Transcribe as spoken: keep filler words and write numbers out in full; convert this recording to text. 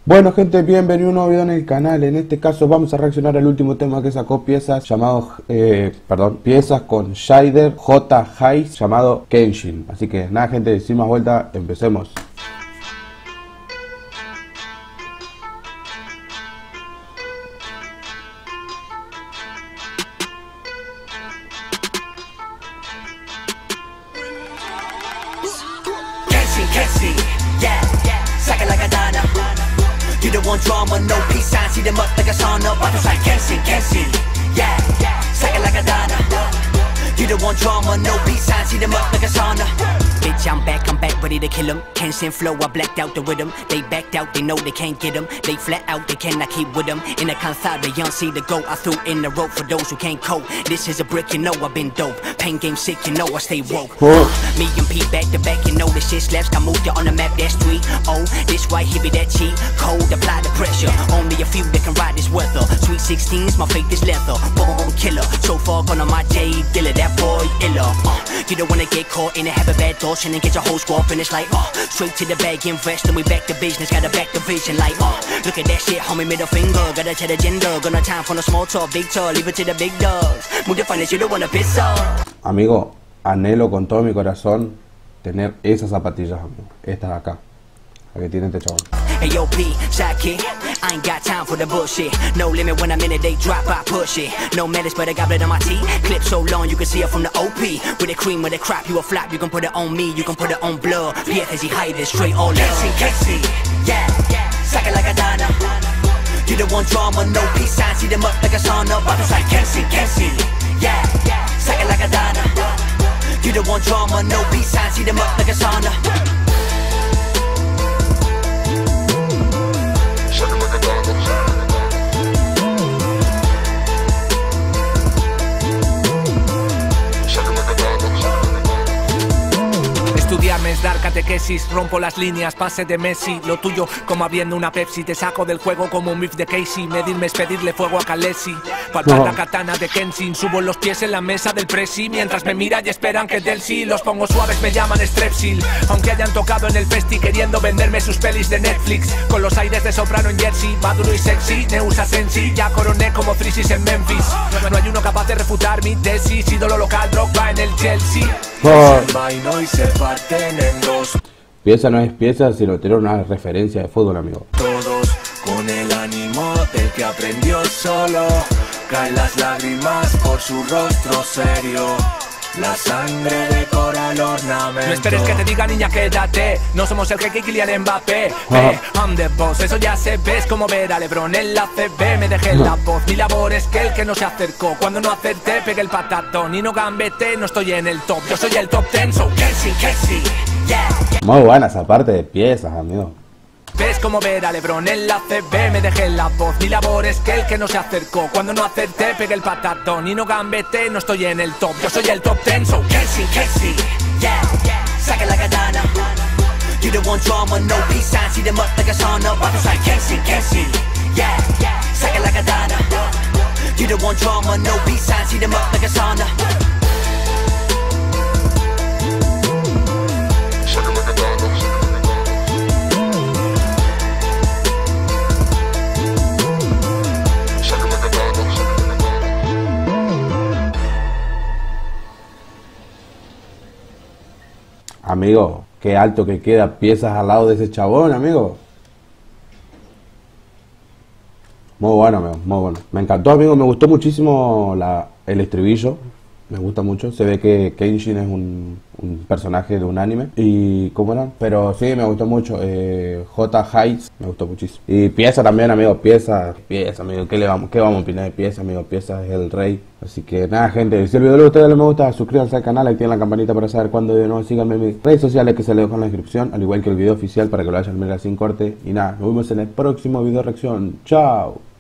Bueno gente, bienvenido a un nuevo video en el canal. En este caso vamos a reaccionar al último tema que sacó Piezas, llamado, eh, perdón, Piezas con Shider J Hayes, llamado Kenshin. Así que nada gente, sin más vuelta, empecemos. Kenshin, yeah, saca la katana. You don't want drama, no peace sign. See them up like a sauna. Battles like Kenshin, Kenshin, yeah, saca la katana. You don't want drama, no peace sign. See them up like a sauna. Bitch, I'm back, I'm back, ready to kill them. Kenshin flow, I blacked out the rhythm. They backed out, they know they can't get them. They flat out, they cannot keep with them. In a cansada, young see the go. I threw in the rope for those who can't cope. This is a brick, you know I've been dope. Pain game sick, you know I stay woke. Uh, me and Pete back to back, you know the shit slaps. I moved you on the map, that's street. Oh, this right here be that cheat. Cold, apply the pressure. Only a few that can ride this weather. Sweet sixteens, my faith is leather. Born killer, so far gone on my J Dilla, that boy iller. Uh, you don't wanna get caught in it, have a bad thought. And get your whole squad finish like, uh straight to the bag, invest, and we back to business. Gotta back the vision like, uh look at that shit, homie, middle finger. Gotta tell the gender, gonna time for the small talk, big talk, leave it to the big dogs. Move the finance, you don't wanna piss off. Amigo, anhelo con todo mi corazón tener esas zapatillas, amigo. Estas de acá. Aquí tiene este chabón. Hey yo P, sidekick, I ain't got time for the bullshit. No limit when I'm in it, they drop, I push it. No medals, but I got blood on my teeth. Clip so long you can see it from the O P. With the cream, with the crap, you a flap. You can put it on me, you can put it on blood. Piezas y hide straight all in. Kenshin, Kenshin, yeah, saca la katana. You don't want drama, no peace sign. See them up like a sauna. Battles like Kenshin, Kenshin, yeah, saca la katana. You don't want drama, no peace sign. See them up like a sauna. Estudiarme es dar catequesis, rompo las líneas, pase de Messi. Lo tuyo como abriendo una Pepsi, te saco del juego como un beef de Casey. Medirme es pedirle fuego a Khaleesi. Palpar no. La katana de Kenshin, subo los pies en la mesa del presi. Mientras me miran y esperan que del sí. Los pongo suaves, me llaman Strepsil. Aunque hayan tocado en el festi queriendo venderme sus pelis de Netflix. Con los aires de soprano en Jersey, maduro y sexy, Neusa Sensi. Ya coroné como Frisis en Memphis. No, no hay uno capaz de refutar mi tesis. Ídolo local, Drogba en el Chelsea. Oh. Y se parten en dos. Pieza no es pieza, sino tener una referencia de fútbol, amigo. Todos con el ánimo del que aprendió solo. Caen las lágrimas por su rostro serio. La sangre decora el ornamento. No esperes que te diga niña quédate. No somos el jeque Kylian Mbappé. Hey, I'm the boss, eso ya se ve. Es como ver a Lebron en la C B. Me dejé la voz, mi labor es que el que no se acercó. Cuando no acerté pegué el patadón. Y no gambete, no estoy en el top. Yo soy el top ten, so Kenshin, Kenshin, yeah. Muy buenas aparte de piezas, amigo. Ves como ver a Lebron en la C B, me dejé la voz. Mi labor es que el que no se acercó. Cuando no acerté pegué el patadón. Y no gambete, no estoy en el top. Yo soy el top ten, so Kenshin, Kenshin, yeah, saca la katana. You don't want drama, no peace sign. See them up like a sauna. Battles like Kenshin, Kenshin, yeah, saca la katana. You don't want drama, no peace sign. See them up like a sauna. Amigo, qué alto que queda Piezas al lado de ese chabón, amigo. Muy bueno, amigo, muy bueno. Me encantó, amigo, me gustó muchísimo la, el estribillo. Me gusta mucho. Se ve que Kenshin es un, un personaje de un anime. Y, ¿cómo era? Pero sí, me gustó mucho. Eh, J Hayes, me gustó muchísimo. Y Pieza también, amigo. Pieza, Pieza, amigo. ¿Qué, le vamos, ¿Qué vamos a opinar de Pieza, amigo? Pieza es el rey. Así que nada, gente. Si el video les gustó, dale me gusta, suscríbanse al canal, activen la campanita para saber cuándo de nuevo. Síganme en mis redes sociales que se les dejo en la descripción. Al igual que el video oficial para que lo vayan a mirar sin corte. Y nada, nos vemos en el próximo video reacción. Chao.